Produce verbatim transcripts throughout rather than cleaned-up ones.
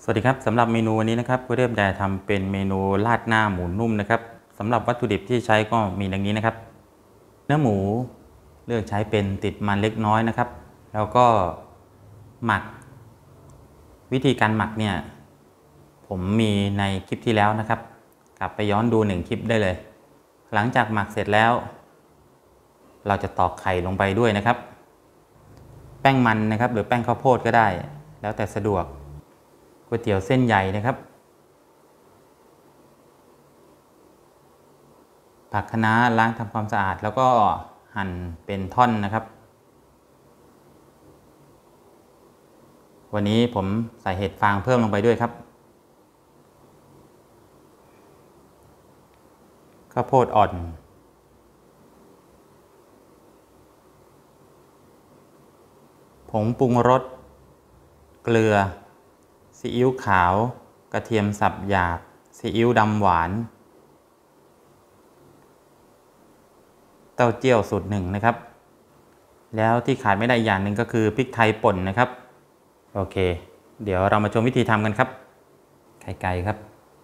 สวัสดีครับสำหรับเมนูวันนี้นะครับก็เริ่มจะทำเป็นเมนูราดหน้าหมูนุ่มนะครับสำหรับวัตถุดิบที่ใช้ก็มีดังนี้นะครับเนื้อหมูเลือกใช้เป็นติดมันเล็กน้อยนะครับแล้วก็หมักวิธีการหมักเนี่ยผมมีในคลิปที่แล้วนะครับกลับไปย้อนดูหนึ่งคลิปได้เลยหลังจากหมักเสร็จแล้วเราจะตอกไข่ลงไปด้วยนะครับแป้งมันนะครับหรือแป้งข้าวโพดก็ได้แล้วแต่สะดวกก๋วยเตี๋ยวเส้นใหญ่นะครับผักคะน้าล้างทำความสะอาดแล้วก็หั่นเป็นท่อนนะครับวันนี้ผมใส่เห็ดฟางเพิ่มลงไปด้วยครับข้าวโพดอ่อนผงปรุงรสเกลือซีอิ๊วขาวกระเทียมสับหยาบซีอิ๊วดำหวานเต้าเจี้ยวสูตรหนึ่งนะครับแล้วที่ขาดไม่ได้อย่างหนึ่งก็คือพริกไทยป่นนะครับโอเคเดี๋ยวเรามาชมวิธีทำกันครับไข่ไก่ครับ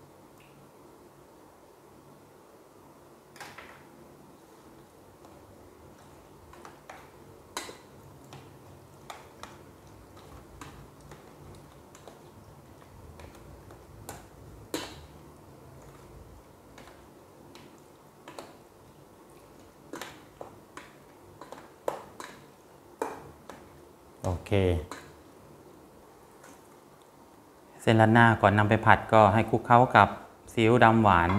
โอเคเส้นราดหน้าก่อนนำไปผัดก็ให้คลุกเคล้ากับซีอิ๊วดำหวาน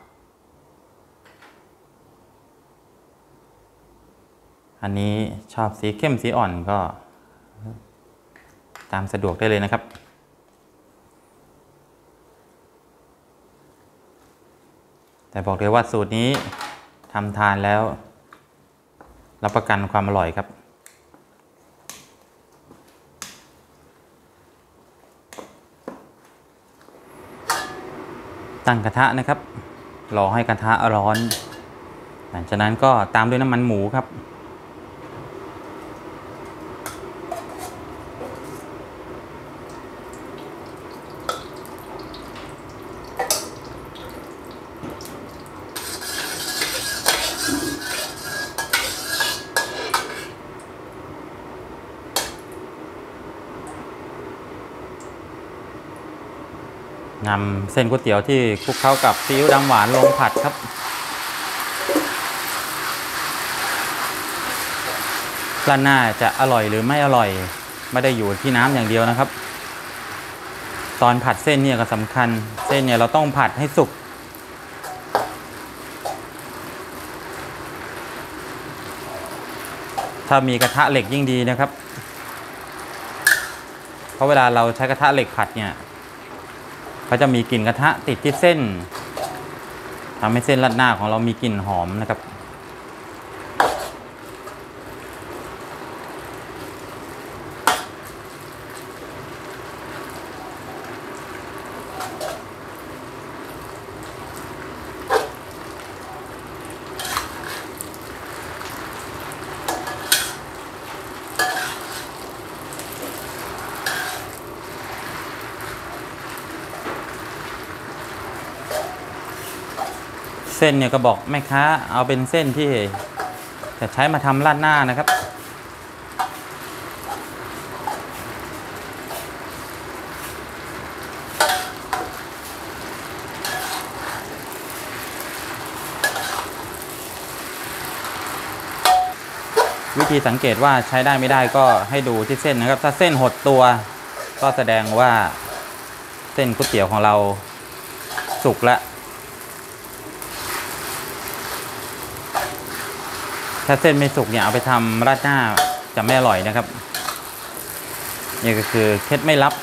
อันนี้ชอบสีเข้มสีอ่อนก็ตามสะดวกได้เลยนะครับแต่บอกเลยว่าสูตรนี้ทำทานแล้วรับประกันความอร่อยครับตั้งกระทะนะครับรอให้กระทะร้อนหลังจากนั้นก็ตามด้วยน้ำมันหมูครับนำเส้นก๋วยเตี๋ยวที่คลุกเข้ากับซีอิ๊วดำหวานลงผัดครับราดหน้าจะอร่อยหรือไม่อร่อยไม่ได้อยู่ที่น้ำอย่างเดียวนะครับตอนผัดเส้นเนี่ยก็สำคัญเส้นเนี่ยเราต้องผัดให้สุกถ้ามีกระทะเหล็กยิ่งดีนะครับเพราะเวลาเราใช้กระทะเหล็กผัดเนี่ยเขาจะมีกลิ่นกระทะติดที่เส้นทำให้เส้นราดหน้าของเรามีกลิ่นหอมนะครับเส้นเนี่ยก็บอกแม่ค้าเอาเป็นเส้นที่จะใช้มาทำราดหน้านะครับวิธีสังเกตว่าใช้ได้ไม่ได้ก็ให้ดูที่เส้นนะครับถ้าเส้นหดตัวก็แสดงว่าเส้นก๋วยเตี๋ยวของเราสุกแล้วถ้าเส้นไม่สุกเนี่ยเอาไปทำราดหน้าจะไม่อร่อยนะครับนี่ก็คือเคล็ดไม่ลับ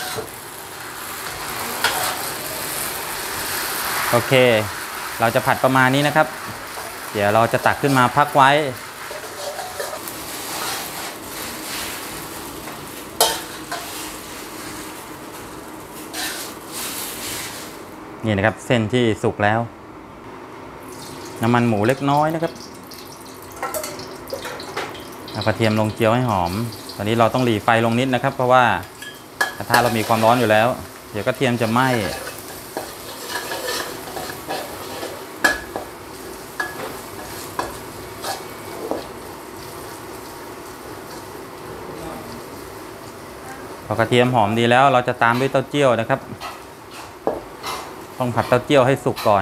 โอเคเราจะผัดประมาณนี้นะครับเดี๋ยวเราจะตักขึ้นมาพักไว้นี่นะครับเส้นที่สุกแล้วน้ำมันหมูเล็กน้อยนะครับเอากระเทียมลงเจียวให้หอมตอนนี้เราต้องหลีไฟลงนิดนะครับเพราะว่ากระทะเรามีความร้อนอยู่แล้วเดี๋ยวกระเทียมจะไหม้พอกระเทียมหอมดีแล้วเราจะตามด้วยเต้าเจี้ยวนะครับต้องผัดเต้าเจี้ยวให้สุกก่อน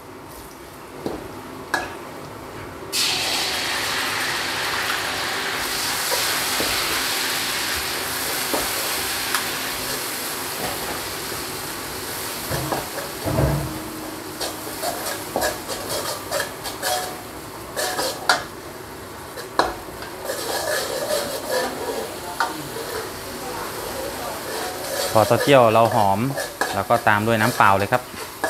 พอเต้าเจี้ยวเราหอมแล้วก็ตามด้วยน้ำเปล่าเลยครับ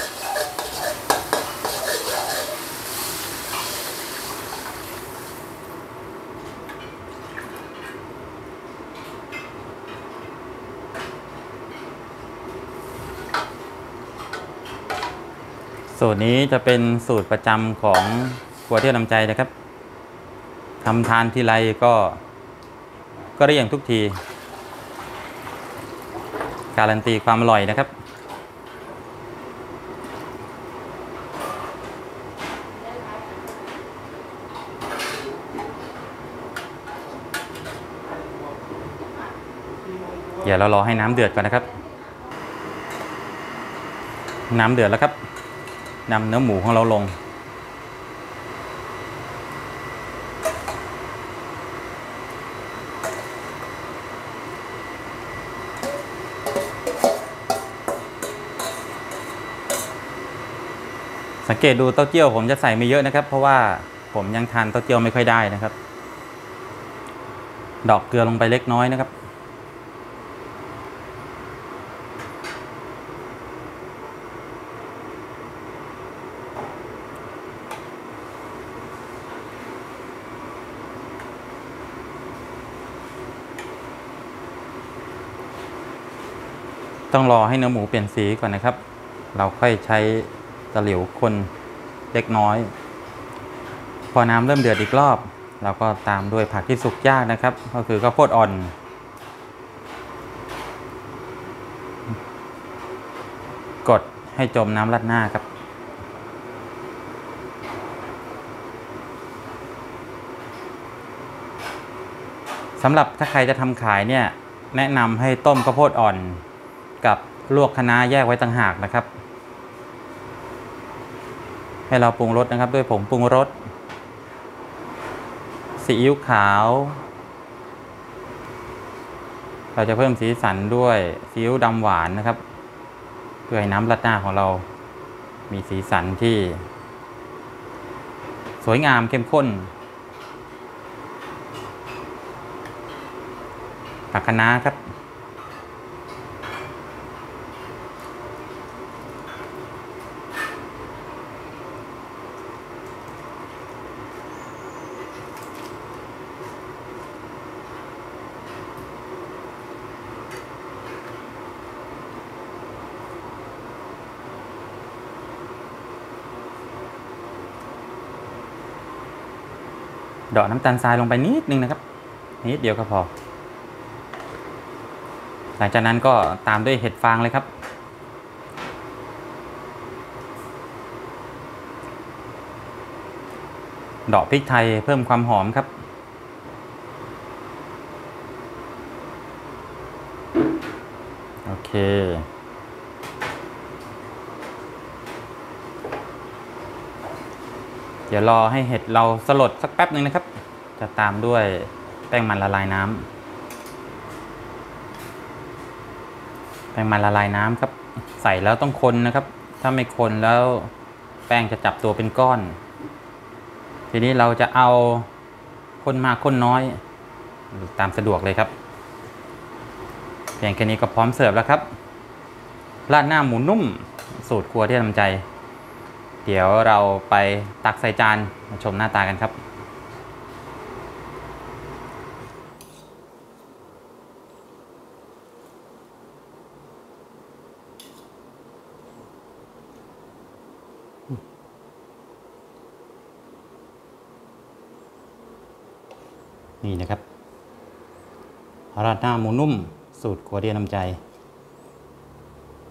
สูตรนี้จะเป็นสูตรประจำของครัวเที่ยวน้ำใจนะครับทำทานทีไรก็ก็ได้อย่างทุกทีการันตีความอร่อยนะครับเดี๋ยวเรารอให้น้ำเดือดก่อนนะครับน้ำเดือดแล้วครับนำเนื้อหมูของเราลงสังเกตดูเต้าเจี้ยวผมจะใส่ไม่เยอะนะครับเพราะว่าผมยังทานเต้าเจี้ยวไม่ค่อยได้นะครับดอกเกลือลงไปเล็กน้อยนะครับต้องรอให้เนื้อหมูเปลี่ยนสีก่อนนะครับเราค่อยใช้ตะหลิวคนเล็กน้อยพอน้ำเริ่มเดือดอีกรอบเราก็ตามด้วยผักที่สุกยากนะครับก็คือข้าวโพดอ่อนกดให้จมน้ำราดหน้าครับสำหรับถ้าใครจะทำขายเนี่ยแนะนำให้ต้มข้าวโพดอ่อนกับลวกคะน้าแยกไว้ต่างหากนะครับให้เราปรุงรสนะครับด้วยผงปรุงรสซีอิ๊วขาวเราจะเพิ่มสีสันด้วยซีอิ๊วดำหวานนะครับเพื่อให้น้ำราดหน้าของเรามีสีสันที่สวยงามเข้มข้นผักคะน้าครับดอกน้ำตาลทรายลงไปนิดนึงนะครับนิดเดียวก็พอหลังจากนั้นก็ตามด้วยเห็ดฟางเลยครับดอกพริกไทยเพิ่มความหอมครับโอเคเดี๋ยวรอให้เห็ดเราสลดสักแป๊บหนึ่งนะครับจะตามด้วยแป้งมันละลายน้ำแป้งมันละลายน้ำครับใส่แล้วต้องคนนะครับถ้าไม่คนแล้วแป้งจะจับตัวเป็นก้อนทีนี้เราจะเอาคนมากคนน้อยตามสะดวกเลยครับเพียงแค่นี้ก็พร้อมเสิร์ฟแล้วครับราดหน้าหมูนุ่มสูตรครัวที่ทำใจเดี๋ยวเราไปตักใส่จานมาชมหน้าตากันครับนี่นะครับราดหน้าหมูนุ่มสูตรครัวที่ทำใจ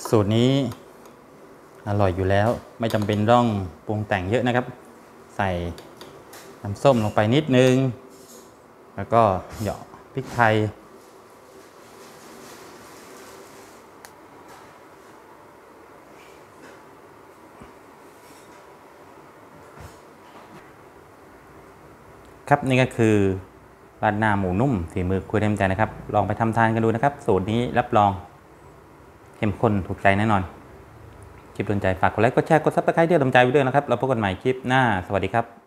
สูตรนี้อร่อยอยู่แล้วไม่จำเป็นต้องปรุงแต่งเยอะนะครับใส่น้ำส้มลงไปนิดนึงแล้วก็เหยาะพริกไทยครับนี่ก็คือราดหน้าหมูนุ่มฝีมือครูเต็มใจนะครับลองไปทำทานกันดูนะครับสูตรนี้รับรองเข้มข้นถูกใจแน่นอนคลิปโดนใจฝากกดไลค์กดแชร์กดซับสไครต์เพื่อดลใจไว้ด้วยนะครับเราพบกันใหม่คลิปหน้าสวัสดีครับ